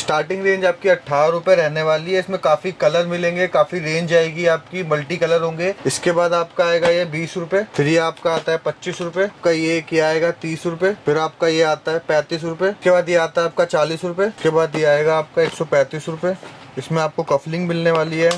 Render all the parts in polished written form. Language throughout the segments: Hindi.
स्टार्टिंग रेंज आपकी 18 रुपए रहने वाली है। इसमें काफी कलर मिलेंगे, काफी रेंज आएगी आपकी, मल्टी कलर होंगे। इसके बाद आपका आएगा ये 20 रुपए, फिर ये आपका आता है 25 रुपए का, ये आएगा 30 रुपए, फिर आपका ये आता है 35 रुपए, उसके बाद ये आता है आपका 40 रुपए, उसके बाद ये आएगा आपका 135 रुपए। इसमें आपको कफलिंग मिलने वाली है,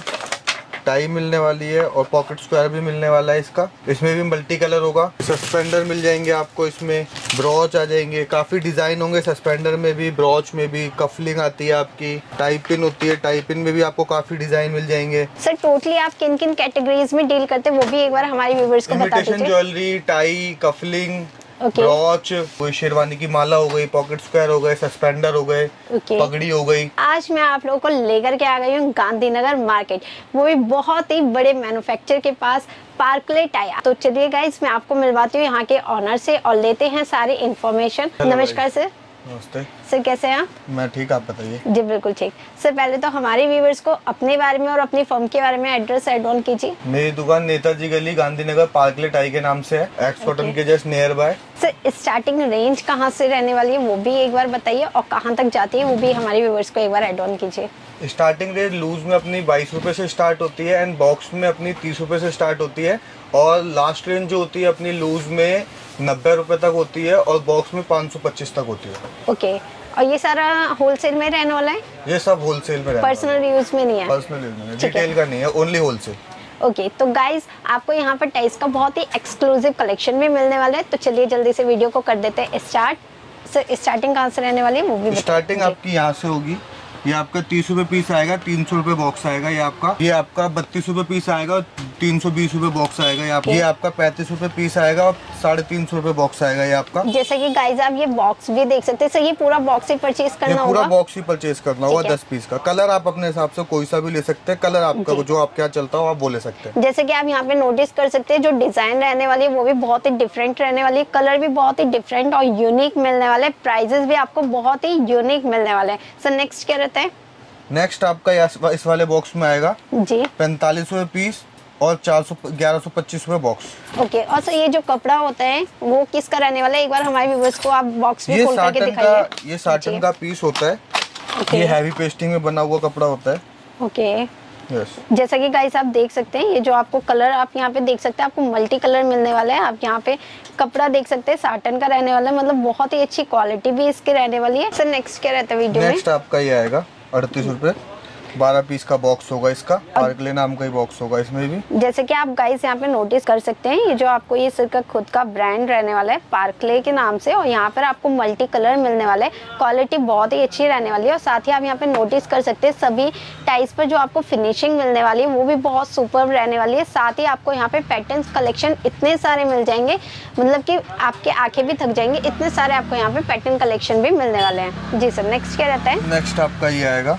टाई मिलने वाली है और पॉकेट स्क्वायर भी मिलने वाला है इसका। इसमें भी मल्टी कलर होगा। सस्पेंडर मिल जाएंगे आपको, इसमें ब्रॉच आ जाएंगे, काफी डिजाइन होंगे सस्पेंडर में भी, ब्रॉच में भी। कफलिंग आती है आपकी, टाई पिन होती है, टाई पिन में भी आपको काफी डिजाइन मिल जाएंगे। सर टोटली आप किन किन कैटेगरीज में डील करते हैं वो भी एक बार हमारे व्यूअर्स को बता दीजिए। ज्वेलरी, टाई, कफलिंग, ब्रॉच, कोई शेरवानी की माला हो गई, पॉकेट स्क्वायर हो गए, सस्पेंडर हो गए, पगड़ी हो गई। आज मैं आप लोगों को लेकर के आ गई हूँ गांधीनगर मार्केट, वो भी बहुत ही बड़े मैन्युफैक्चरर के पास, पार्कले टाई। तो चलिए गाइस मैं आपको मिलवाती हूँ यहाँ के ऑनर से और लेते हैं सारी इन्फॉर्मेशन। नमस्कार सर। नमस्ते सर, कैसे हैं आप? मैं ठीक, आप बताइए। जी बिल्कुल ठीक। सर पहले तो हमारे व्यूअर्स को अपने बारे में और अपनी फर्म के बारे में एड्रेस ऐड ऑन कीजिए। मेरी दुकान नेताजी गली, गांधीनगर, पार्कले टाई के नाम से है, एक्स कॉटन के just nearby. Sir starting range कहाँ से रहने वाली है वो भी एक बार बताइए, और कहाँ तक जाती है वो भी हमारे व्यूअर्स को एक बार ऐड ऑन कीजिए। स्टार्टिंग रेंज लूज में अपनी 22 रुपए से स्टार्ट होती है एंड बॉक्स में अपनी 30 रुपए से स्टार्ट होती है, और लास्ट रेंज जो होती है अपनी लूज में 90 रुपए तक होती है और बॉक्स में 525 तक होती है। ओके, और ये सारा होलसेल में रहने वाला है? ये सब होलसेल में, पर्सनल यूज में नहीं है? पर्सनल यूज में, रिटेल का नहीं है, ओनली होलसेल। ओके, तो गाइज आपको यहाँ पर टाइस का बहुत ही एक्सक्लूसिव कलेक्शन भी मिलने वाला है। तो चलिए जल्दी से वीडियो को कर देते हैं स्टार्ट। सर स्टार्टिंग कहाँ से रहने वाली है वो भी? स्टार्टिंग आपकी यहाँ से होगी। ये आपका 30 रुपए पीस आएगा, 300 रुपए बॉक्स आएगा। ये आपका 32 रुपए पीस आएगा और 320 रुपए बॉक्स आएगा। ये आपका 35 रुपए पीस आएगा और 350 रुपए बॉक्स आएगा। ये आपका, जैसे कि गाइस आप ये बॉक्स भी देख सकते हैं। सर ये पूरा बॉक्स ही परचेज करना होगा? पूरा बॉक्स ही परचेज करना होगा 10 पीस का। कलर आप अपने हिसाब से कोई सा भी ले सकते हैं, कलर आपका जो आपके यहाँ चलता हो आप वो ले सकते हैं। जैसे कि आप यहाँ पे नोटिस कर सकते हैं जो डिजाइन रहने वाली है वो भी बहुत ही डिफरेंट रहने वाली है, कलर भी बहुत ही डिफरेंट और यूनिक मिलने वाले, प्राइजेस भी आपको बहुत ही यूनिक मिलने वाले हैं। सर नेक्स्ट क्या रहता है? नेक्स्ट आपका इस वाले बॉक्स में आएगा जी 45 रुपए पीस और 1125 रुपए बॉक्स। ओके, और सर ये जो कपड़ा होता है वो किसका रहने वाला है? एक बार हमारे व्यूअर्स को आप बॉक्स में खोल करके दिखाइए। ये साटन का पीस होता है। ये हैवी पेस्टिंग में बना हुआ कपड़ा होता है। ओके, जैसा कि गाइस आप देख सकते हैं, ये जो आपको कलर आप यहाँ पे देख सकते हैं, आपको मल्टी कलर मिलने वाला है। आप यहाँ पे कपड़ा देख सकते हैं, साटन का रहने वाला है, मतलब बहुत ही अच्छी क्वालिटी भी इसकी रहने वाली है। सर नेक्स्ट क्या रहता है वीडियो में? नेक्स्ट आपका ये आएगा 38 रुपए, 12 पीस का बॉक्स होगा इसका, पार्कले नाम का ही बॉक्स होगा इसमें भी। जैसे कि आप गाइस यहाँ पे नोटिस कर सकते हैं, ये जो आपको ये सिर का खुद का ब्रांड रहने वाला है पार्कले के नाम से, और यहाँ पर आपको मल्टी कलर मिलने वाला है। क्वालिटी बहुत ही अच्छी रहने वाली है, और साथ ही आप यहाँ पे नोटिस कर सकते हैं सभी टाइस पर जो आपको फिनिशिंग मिलने वाली है वो भी बहुत सुपर्ब रहने वाली है। साथ ही आपको यहाँ पे पैटर्न कलेक्शन इतने सारे मिल जाएंगे, मतलब कि आपके आंखें भी थक जाएंगे, इतने सारे आपको यहाँ पे पैटर्न कलेक्शन भी मिलने वाले हैं। जी सर नेक्स्ट क्या रहता है? नेक्स्ट आपका ये आएगा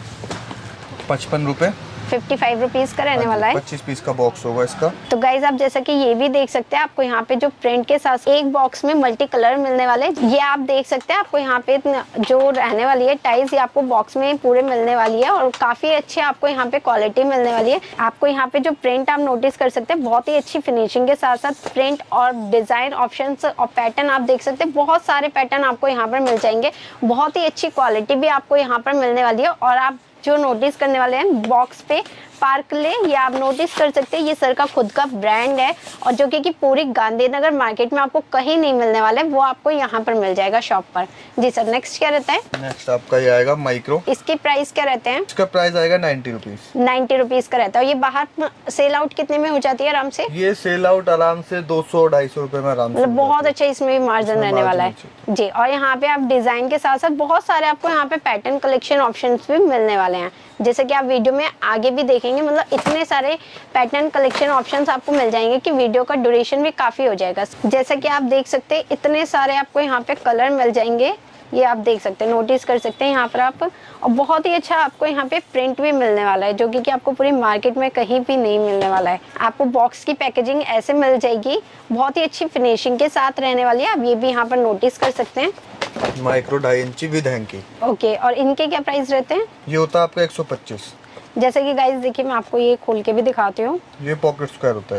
55 रुपए, 55 रुपीज का रहने वाला है। 25 पीस का बॉक्स होगा इसका। तो गाइज आप जैसा कि ये भी देख सकते हैं, आपको यहाँ पे जो प्रिंट के साथ एक बॉक्स में मल्टी कलर मिलने वाले, ये आप देख सकते हैं। आपको यहाँ पे जो रहने वाली है टाइल्स, ये आपको बॉक्स में पूरे मिलने वाली है, और काफी अच्छी आपको यहाँ पे क्वालिटी मिलने वाली है। आपको यहाँ पे जो प्रिंट आप नोटिस कर सकते हैं, बहुत ही अच्छी फिनिशिंग के साथ साथ प्रिंट और डिजाइन ऑप्शन और पैटर्न आप देख सकते हैं। बहुत सारे पैटर्न आपको यहाँ पर मिल जाएंगे, बहुत ही अच्छी क्वालिटी भी आपको यहाँ पर मिलने वाली है। और आप जो नोटिस करने वाले हैं बॉक्स पे पार्कले, ये आप नोटिस कर सकते हैं, ये सर का खुद का ब्रांड है, और जो कि पूरी गांधीनगर मार्केट में आपको कहीं नहीं मिलने वाला है, वो आपको यहाँ पर मिल जाएगा शॉप पर। जी सर नेक्स्ट क्या रहता है? नेक्स्ट आपका ये आएगा माइक्रो। इसकी प्राइस क्या रहते हैं? इसका प्राइस आएगा 90 रुपीज। 90 रुपीज का रहता है। और ये बाहर सेल आउट कितने में हो जाती है आराम से? ये सेल आउट आराम से 200-250 रुपए में आराम से, मतलब बहुत अच्छा इसमें भी मार्जिन रहने वाला है जी। और यहाँ पे आप डिजाइन के साथ साथ बहुत सारे आपको यहाँ पे पैटर्न कलेक्शन ऑप्शंस भी मिलने वाले हैं, जैसे कि आप वीडियो में आगे भी देखेंगे। मतलब इतने सारे पैटर्न कलेक्शन ऑप्शंस आपको मिल जाएंगे कि वीडियो का ड्यूरेशन भी काफी हो जाएगा। जैसा कि आप देख सकते हैं, इतने सारे आपको यहाँ पे कलर मिल जाएंगे, ये आप देख सकते हैं, नोटिस कर सकते हैं यहाँ पर आप। और बहुत ही अच्छा आपको यहाँ पे प्रिंट भी मिलने वाला है, जो कि आपको पूरी मार्केट में कहीं भी नहीं मिलने वाला है। आपको बॉक्स की पैकेजिंग ऐसे मिल जाएगी, बहुत ही अच्छी फिनिशिंग के साथ रहने वाली है। आप ये भी यहाँ पर नोटिस कर सकते हैं। माइक्रो 2.5 इंची विद हैंकी। ओके, और इनके क्या प्राइस रहते हैं? ये होता है आपका 125। जैसे कि गाइस देखिए, मैं आपको ये खोल के भी दिखाती हूँ। ये पॉकेट स्क्वायर होता है।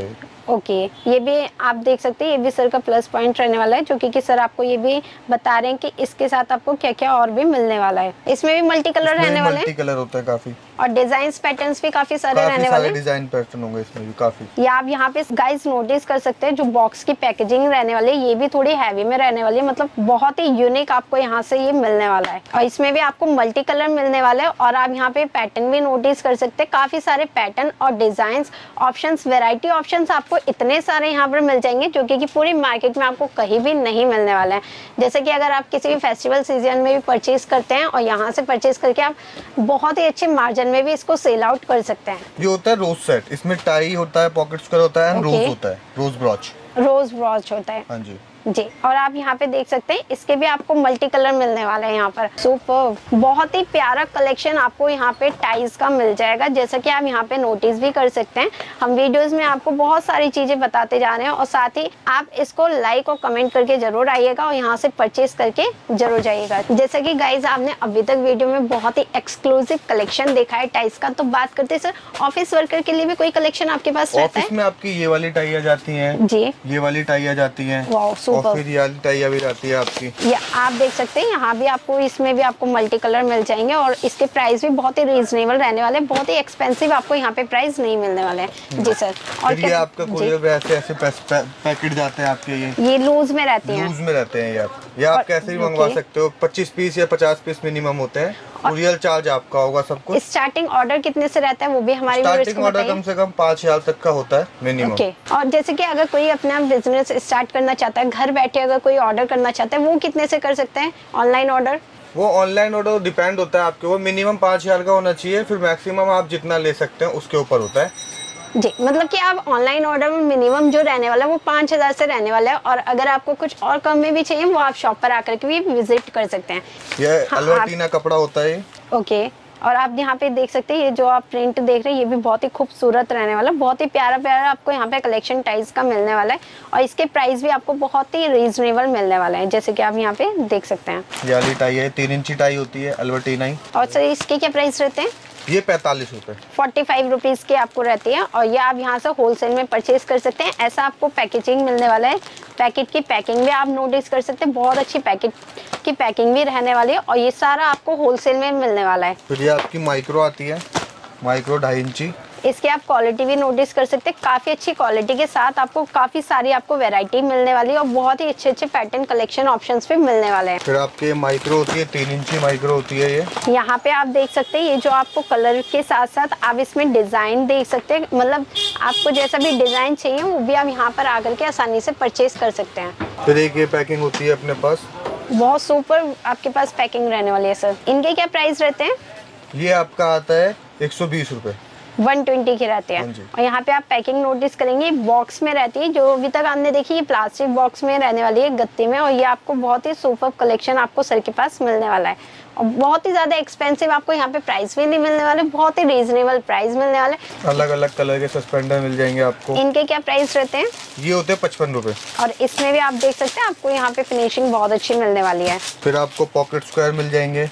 ओके, ये भी आप देख सकते हैं, ये भी सर का प्लस पॉइंट रहने वाला है, जो कि सर आपको ये भी बता रहे हैं कि इसके साथ आपको क्या क्या और भी मिलने वाला है। इसमें भी मल्टी कलर रहने वाले हैं, मल्टी कलर होता है काफी, और डिजाइन पैटर्न्स भी काफी सारे रहने वाले हैं। डिजाइन पैटर्न होंगे इसमें भी काफी। ये आप यहाँ पे गाइस नोटिस कर सकते हैं, जो बॉक्स की पैकेजिंग रहने वाली है ये भी थोड़ी हैवी में रहने वाली है, मतलब बहुत ही यूनिक आपको यहाँ से ये मिलने वाला है। और इसमें भी आपको मल्टी कलर मिलने वाला है, और आप यहाँ पे पैटर्न भी नोटिस कर सकते हैं, काफी सारे पैटर्न और डिजाइन ऑप्शंस, वेराइटी ऑप्शंस आपको इतने सारे यहाँ पर मिल जाएंगे, जो कि पूरी मार्केट में आपको कहीं भी नहीं मिलने वाला है। जैसे कि अगर आप किसी भी फेस्टिवल सीजन में भी परचेज करते हैं और यहाँ से परचेज करके आप बहुत ही अच्छे मार्जिन में भी इसको सेल आउट कर सकते हैं। ये होता है रोज सेट, इसमें टाई होता है, पॉकेट स्क्वायर होता है, रोज होता है, रोज ब्रॉच होता है। हाँ जी जी। और आप यहाँ पे देख सकते हैं, इसके भी आपको मल्टी कलर मिलने वाले हैं यहाँ पर। सुपर, बहुत ही प्यारा कलेक्शन आपको यहाँ पे टाइज का मिल जाएगा, जैसा कि आप यहाँ पे नोटिस भी कर सकते हैं। हम वीडियोस में आपको बहुत सारी चीजें बताते जा रहे हैं, और साथ ही आप इसको लाइक और कमेंट करके जरूर आइएगा, और यहाँ से परचेज करके जरूर जाइएगा। जैसा कि गाइज आपने अभी तक वीडियो में बहुत ही एक्सक्लूसिव कलेक्शन देखा है टाइज का, तो बात करते सर ऑफिस वर्कर के लिए भी कोई कलेक्शन आपके पास रहता है? ऑफिस में आपकी ये वाली टाई आ जाती है जी, ये वाली टाई आ जाती है, और फिर ये वाली टाई भी रहती है आपकी। ये आप देख सकते हैं, यहाँ भी आपको, इसमें भी आपको मल्टी कलर मिल जाएंगे, और इसके प्राइस भी बहुत ही रीजनेबल रहने वाले, बहुत ही एक्सपेंसिव आपको यहाँ पे प्राइस नहीं मिलने वाले हैं। जी सर। और ये आपका कोरियर ऐसे पैकेट जाते हैं आपके, ये लूज में रहते हैं, लूज में रहते हैं ये आप कैसे भी मंगवा सकते हो। 25 पीस या 50 पीस मिनिमम होते हैं, कुरियर चार्ज आपका होगा सब कुछ। स्टार्टिंग ऑर्डर कितने से रहता है वो भी हमारे स्टार्टिंग ऑर्डर कम से कम 5000 तक का होता है मिनिमम। ओके। और जैसे कि अगर कोई अपना बिजनेस स्टार्ट करना चाहता है, घर बैठे अगर कोई ऑर्डर करना चाहता है, वो कितने से कर सकते हैं ऑनलाइन ऑर्डर? वो ऑनलाइन ऑर्डर डिपेंड होता है आपके, वो मिनिमम 5000 का होना चाहिए, फिर मैक्सिमम आप जितना ले सकते हैं उसके ऊपर होता है। जी, मतलब कि आप ऑनलाइन ऑर्डर में मिनिमम जो रहने वाला है वो 5000 से रहने वाला है, और अगर आपको कुछ और कम में भी चाहिए वो आप शॉप पर आकर के भी विजिट कर सकते हैं। ये अल्बर्टीना कपड़ा होता है। ओके। और आप यहाँ पे देख सकते हैं, ये जो आप प्रिंट देख रहे हैं ये भी बहुत ही खूबसूरत रहने वाला, बहुत ही प्यारा प्यारा आपको यहाँ पे कलेक्शन टाइज का मिलने वाला है, और इसके प्राइस भी आपको बहुत ही रीजनेबल मिलने वाला है, जैसे कि आप यहाँ पे देख सकते हैं। ये वाली टाई है, 3 इंची टाई होती है अल्बर्टीना ही। और सर इसके क्या प्राइस रहते हैं? ये 45 रुपए, 45 रुपीज की आपको रहती है, और ये आप यहाँ से होलसेल में परचेज कर सकते हैं। ऐसा आपको पैकेजिंग मिलने वाला है, पैकेट की पैकिंग भी आप नोटिस कर सकते हैं, बहुत अच्छी पैकेट की पैकिंग भी रहने वाली है, और ये सारा आपको होलसेल में मिलने वाला है। फिर ये आपकी माइक्रो आती है, माइक्रो 2.5 इंची। इसकी आप क्वालिटी भी नोटिस कर सकते हैं, काफी अच्छी क्वालिटी के साथ आपको काफी सारी आपको वैरायटी मिलने वाली है, और बहुत ही अच्छे अच्छे पैटर्न कलेक्शन ऑप्शंस भी मिलने वाले हैं। फिर आपके माइक्रो होती है, 3 इंची माइक्रो होती है ये। यहाँ पे आप देख सकते हैं, ये जो आपको कलर के साथ साथ आप इसमें डिजाइन देख सकते हैं, मतलब आपको जैसा भी डिजाइन चाहिए वो भी आप यहाँ पर आकर के आसानी से परचेज कर सकते हैं। फिर एक ये पैकिंग होती है अपने पास, बहुत सुपर आपके पास पैकिंग रहने वाली है सर। इनके क्या प्राइस रहते हैं? ये आपका आता है 120 रुपए, 120 की रहते हैं। और यहाँ पे आप पैकिंग नोटिस करेंगे, बॉक्स में रहती है, जो अभी तक आपने देखी ये प्लास्टिक बॉक्स में रहने वाली है, गत्ते में, और ये आपको बहुत ही सुपर कलेक्शन आपको सर के पास मिलने वाला है, और बहुत ही ज्यादा एक्सपेंसिव आपको यहाँ पे प्राइस भी नहीं मिलने वाले, बहुत ही रीजनेबल प्राइस मिलने वाले। अलग अलग कलर के सस्पेंडर मिल जाएंगे आपको। इनके क्या प्राइस रहते हैं? ये होते हैं 55 रुपए, और इसमें भी आप देख सकते हैं आपको यहाँ पे फिनिशिंग बहुत अच्छी मिलने वाली है। फिर आपको पॉकेट स्क्वायर मिल जाएंगे,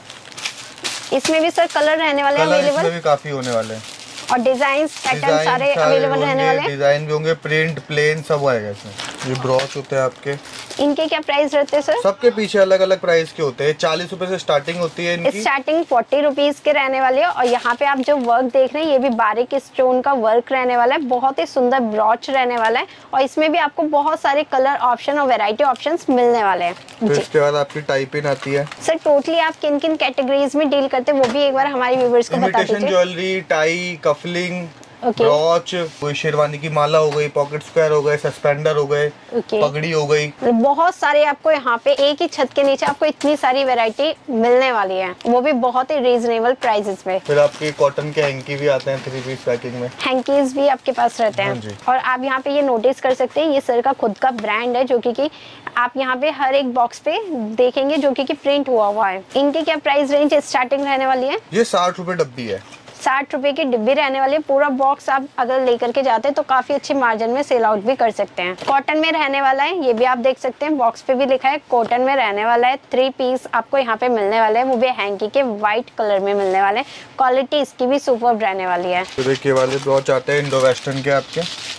इसमें भी सर कलर रहने वाले अवेलेबल, इसमें भी काफी होने वाले हैं, और डिजाइन पैटर्न सारे अवेलेबल रहने वाले हैं। डिजाइन भी होंगे, प्रिंट प्लेन सब आएगा इसमें। ये ब्रॉच होते हैं आपके, इनके क्या प्राइस रहते हैं सर? सबके पीछे अलग अलग प्राइस के होते हैं। 40 रुपए से स्टार्टिंग होती है इनकी, स्टार्टिंग 40 रुपीज के रहने वाले हैं। और यहाँ पे आप जो वर्क देख रहे हैं ये भी बारीक स्टोन का वर्क रहने वाला है, बहुत ही सुंदर ब्रॉच रहने वाला है, और इसमें भी आपको बहुत सारे कलर ऑप्शन और वैरायटी ऑप्शंस मिलने वाले हैं। फिर इसके बाद आपकी टाई पिन आती है। सर टोटली आप किन किन कैटेगरीज में डील करते हैं वो भी एक बार हमारे व्यूअर्स को बता दीजिए। ज्वेलरी, टाई, कफलिंग, ब्रॉच, कोई शेरवानी की माला हो गई, पॉकेट स्क्वायर हो गए, सस्पेंडर हो गए, पगड़ी हो गई, बहुत सारे आपको यहाँ पे एक ही छत के नीचे आपको इतनी सारी वैरायटी मिलने वाली है, वो भी बहुत ही रीजनेबल प्राइसेस में। फिर आपके कॉटन के हैंकी भी आते हैं 3 पीस पैकिंग में, हैंकीज भी आपके पास रहते हैं। और आप यहाँ पे ये नोटिस कर सकते हैं, ये सर का खुद का ब्रांड है, जो कि आप यहाँ पे हर एक बॉक्स पे देखेंगे जो कि प्रिंट हुआ है। इनकी क्या प्राइस रेंज स्टार्टिंग रहने वाली है? ये 60 रुपए डब्बी है, 60 रुपए की डिब्बी रहने वाली है। पूरा बॉक्स आप अगर लेकर के जाते हैं तो काफी अच्छे मार्जिन में सेल आउट भी कर सकते हैं। कॉटन में रहने वाला है, ये भी आप देख सकते हैं, बॉक्स पे भी लिखा है कॉटन में रहने वाला है। 3 पीस आपको यहाँ पे मिलने वाले हैं, वो भी हैंकी के व्हाइट कलर में मिलने वाले हैं। क्वालिटी इसकी भी सुपर्ब रहने वाली है। फिर के वाले ब्रॉच आते हैं इंडो वेस्टर्न के आपके,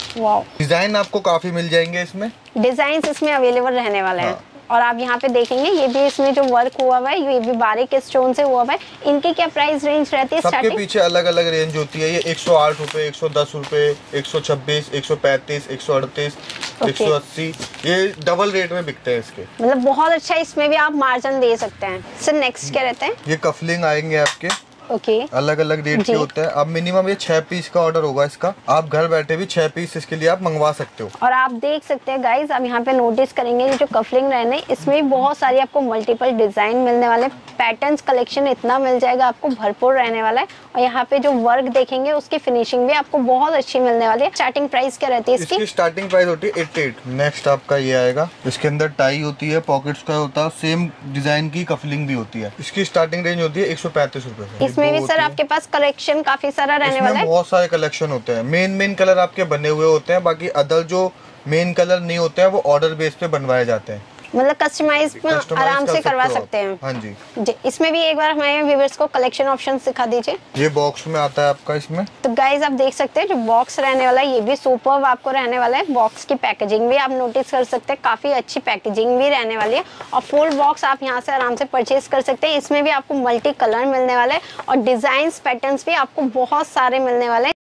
वाओ, डिजाइन आपको काफी मिल जाएंगे इसमें, डिजाइन इसमें अवेलेबल रहने वाले हैं। और आप यहाँ पे देखेंगे ये भी इसमें जो वर्क हुआ हुआ है ये भी बारीक स्टोन से हुआ हुआ है। इनकी क्या प्राइस रेंज रहती है? सबके पीछे अलग अलग रेंज होती है। ये 108 रुपए, 110 रुपए, 126, 135, 138, 180, ये डबल रेट में बिकते हैं इसके। मतलब बहुत अच्छा, इसमें भी आप मार्जिन दे सकते हैं। सर नेक्स्ट क्या रहता है? ये कफलिंग आएंगे आपके, ओके, अलग अलग रेट के होते हैं। अब मिनिमम ये 6 पीस का ऑर्डर होगा इसका, आप घर बैठे भी 6 पीस इसके लिए आप मंगवा सकते हो। और आप देख सकते हैं गाइज, आप यहाँ पे नोटिस करेंगे ये जो कफलिंग रहने, इसमें भी बहुत सारी आपको मल्टीपल डिजाइन मिलने वाले, पैटर्न्स कलेक्शन इतना मिल जाएगा आपको, भरपूर रहने वाला है। और यहाँ पे जो वर्क देखेंगे उसकी फिनिशिंग भी आपको बहुत अच्छी मिलने वाली है। स्टार्टिंग प्राइस क्या रहती है इसकी? स्टार्टिंग प्राइस होती है 88। नेक्स्ट आपका ये आएगा, इसके अंदर टाई होती है, पॉकेट्स का होता है, सेम डिजाइन की कफलिंग भी होती है। इसकी स्टार्टिंग रेंज होती है 135 रुपए। इसमें भी सर आपके पास कलेक्शन काफी सारा रहने वाला है। बहुत सारे कलेक्शन होते हैं, मेन कलर आपके बने हुए होते हैं, बाकी अदर जो मेन कलर नहीं होते हैं वो ऑर्डर बेस पे बनवाए जाते हैं। मतलब कस्टमाइज आराम से करवा सकते हैं। हाँ जी जी। इसमें भी एक बार हमारे व्यूअर्स को कलेक्शन ऑप्शन दिखा दीजिए। ये बॉक्स में आता है आपका इसमें। तो गाइज आप देख सकते हैं जो बॉक्स रहने वाला है ये भी सुपर्ब आपको रहने वाला है। बॉक्स की पैकेजिंग भी आप नोटिस कर सकते हैं, काफी अच्छी पैकेजिंग भी रहने वाली है। और फुल बॉक्स आप यहाँ से आराम से परचेज कर सकते हैं। इसमें भी आपको मल्टी कलर मिलने वाला है और डिजाइन पैटर्न्स भी आपको बहुत सारे मिलने वाले हैं।